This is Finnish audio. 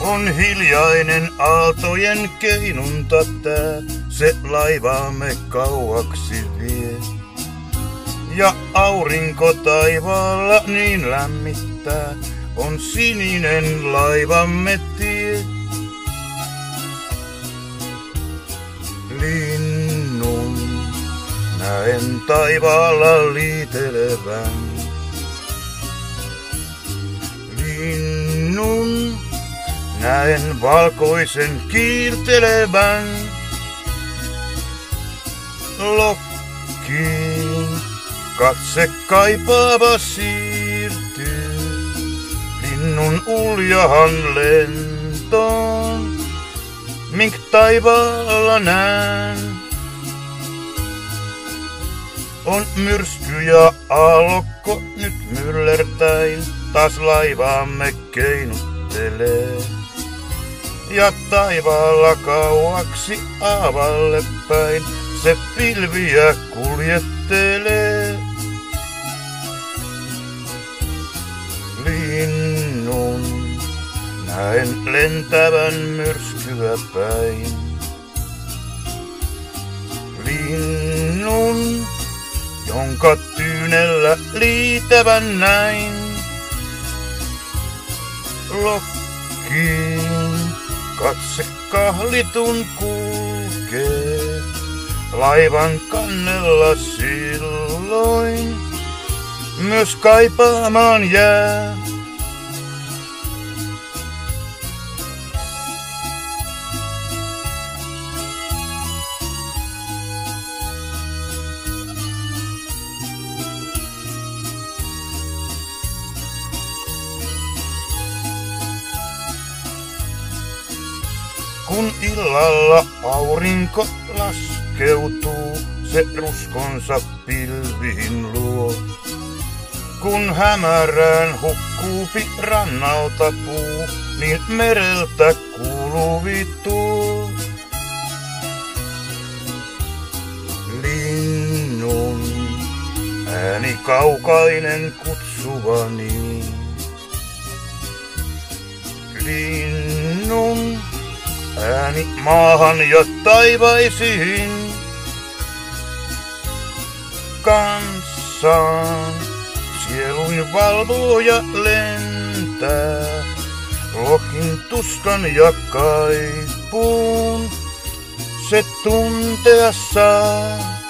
On hiljainen aaltojen keinunta tää, se laivaamme kauaksi vie. Ja aurinko taivaalla niin lämmittää, on sininen laivamme tie. Linnun näen taivaalla liitelevän. Linnun näen valkoisen kiiltelevän. Lokkiin katse kaipaava siirtyy linnun uljahan lentoon, mink taivaalla näen. On myrsky ja aallokko nyt myllertäin, taas laivaamme keinuttelee. Ja taivaalla kauaksi aavalle päin se pilviä kuljettelee. Linnun näen lentävän myrskyä päin. Linnun, jonka tyynellä liitävän näin. Lokkiin katse kahlitun kulkee, laivan kannella silloin myös kaipaamaan jää. Kun illalla aurinko laskeutuu, se ruskonsa pilviin luo. Kun hämärään hukkuupi rannalta puu, niin mereltä kuuluvi tuo. Linnun ääni kaukainen kutsuvani. Linnun ääni maahan ja taivaisiin. Kanssaan sielun valvoo ja lentää, lokin tuskan ja kaipuun se tuntea saa.